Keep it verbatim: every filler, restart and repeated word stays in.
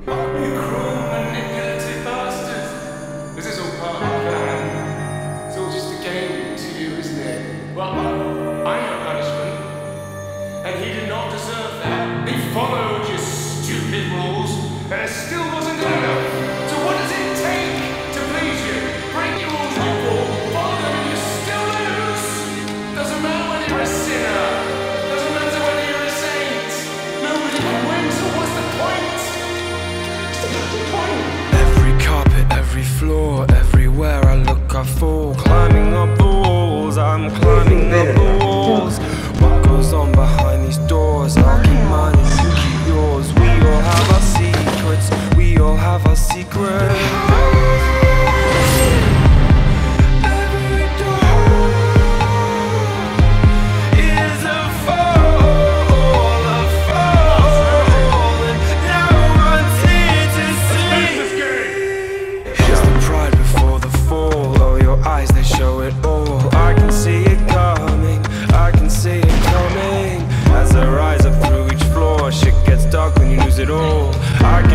You cruel, manipulative bastard. This is all part of the plan. It's all just a game to you, isn't it? Well, I know punishment. And he did not deserve that. He followed your stupid rules, and it still wasn't good enough. So what does it take to please you? Break your rules, you fool. Follow them and you still lose. Doesn't matter whether you're a sinner. Doesn't matter whether you're a saint. Nobody can win, so what's the point? Every carpet, every floor, everywhere I look I fall. Climbing up the walls, I'm climbing up the walls. What goes on behind these doors? I'll keep mine and you keep yours. We all have our secrets, we all have our secrets. Show it all. I can see it coming, I can see it coming. As I rise up through each floor, shit gets dark when you lose it all. I can